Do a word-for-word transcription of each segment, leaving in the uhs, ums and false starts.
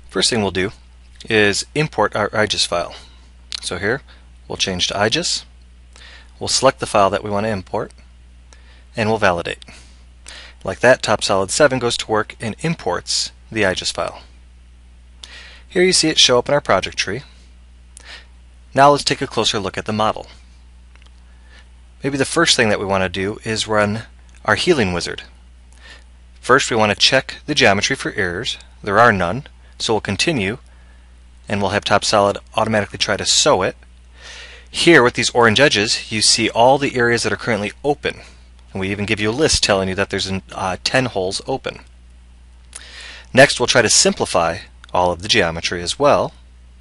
First thing we'll do is import our I G E S file. So here we'll change to I G E S, we'll select the file that we want to import, and we'll validate. Like that, TopSolid seven goes to work and imports the I G E S file. Here you see it show up in our project tree. Now let's take a closer look at the model. Maybe the first thing that we want to do is run our healing wizard. First we want to check the geometry for errors. There are none, so we'll continue and we'll have TopSolid automatically try to sew it. Here with these orange edges you see all the areas that are currently open, and we even give you a list telling you that there's uh, ten holes open. Next we'll try to simplify all of the geometry as well.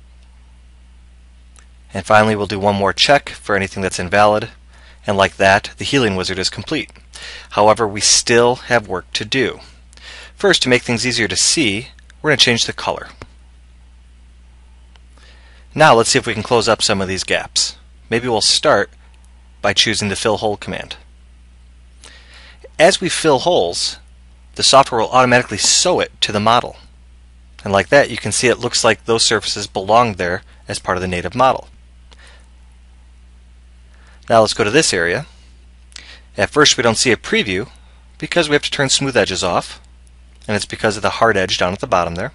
And finally we'll do one more check for anything that's invalid, and like that the healing wizard is complete. However, we still have work to do. First, to make things easier to see, we're going to change the color. Now let's see if we can close up some of these gaps. Maybe we'll start by choosing the fill hole command. As we fill holes, the software will automatically sew it to the model. And like that you can see it looks like those surfaces belong there as part of the native model. Now let's go to this area. At first we don't see a preview because we have to turn smooth edges off, and it's because of the hard edge down at the bottom there.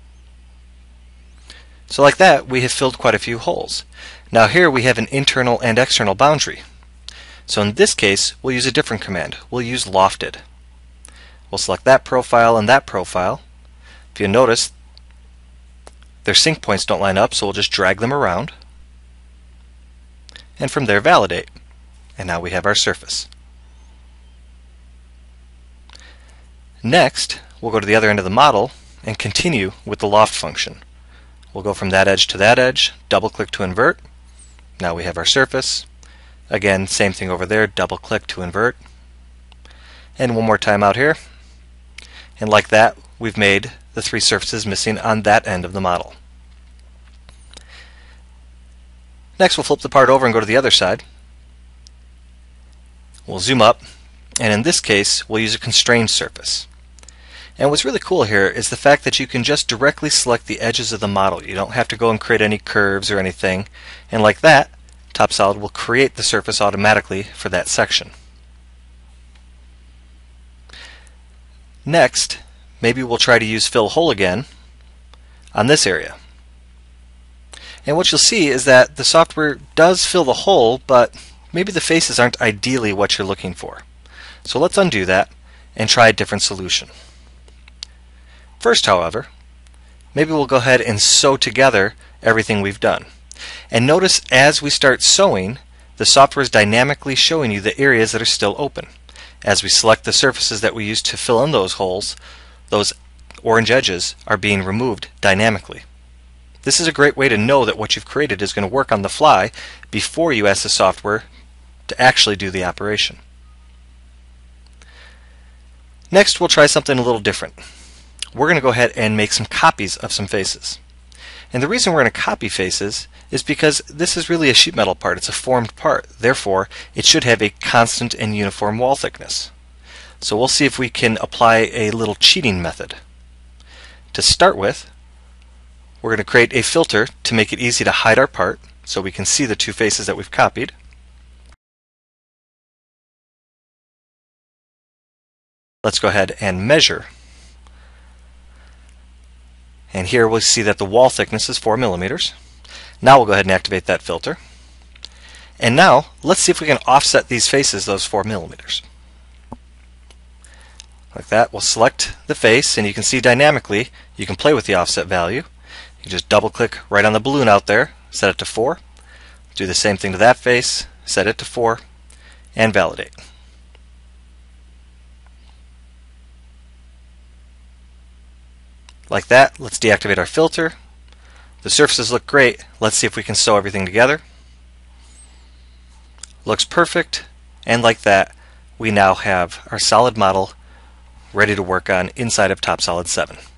So like that we have filled quite a few holes. Now here we have an internal and external boundary. So in this case we'll use a different command. We'll use lofted. We'll select that profile and that profile. If you notice, their sync points don't line up, so we'll just drag them around. And from there validate. And now we have our surface. Next, we'll go to the other end of the model and continue with the loft function. We'll go from that edge to that edge, double click to invert. Now we have our surface. Again, same thing over there, double click to invert. And one more time out here. And like that, we've made the three surfaces missing on that end of the model. Next we'll flip the part over and go to the other side. We'll zoom up, and in this case we'll use a constrained surface. And what's really cool here is the fact that you can just directly select the edges of the model. You don't have to go and create any curves or anything, and like that TopSolid will create the surface automatically for that section. Next, maybe we'll try to use fill hole again on this area. And what you'll see is that the software does fill the hole, but maybe the faces aren't ideally what you're looking for. So let's undo that and try a different solution. First, however, maybe we'll go ahead and sew together everything we've done. And notice as we start sewing, the software is dynamically showing you the areas that are still open. As we select the surfaces that we used to fill in those holes, those orange edges are being removed dynamically. This is a great way to know that what you've created is going to work on the fly before you ask the software to actually do the operation. Next we'll try something a little different. We're going to go ahead and make some copies of some faces. And the reason we're going to copy faces is because this is really a sheet metal part. It's a formed part. Therefore, it should have a constant and uniform wall thickness. So we'll see if we can apply a little cheating method. To start with, we're going to create a filter to make it easy to hide our part so we can see the two faces that we've copied. Let's go ahead and measure. And here we'll see that the wall thickness is four millimeters. Now we'll go ahead and activate that filter. And now let's see if we can offset these faces those four millimeters. Like that, we'll select the face, and you can see dynamically you can play with the offset value. You just double click right on the balloon out there, set it to four. Do the same thing to that face, set it to four, and validate. Like that, let's deactivate our filter. The surfaces look great. Let's see if we can sew everything together. Looks perfect, and like that, we now have our solid model ready to work on inside of TopSolid seven.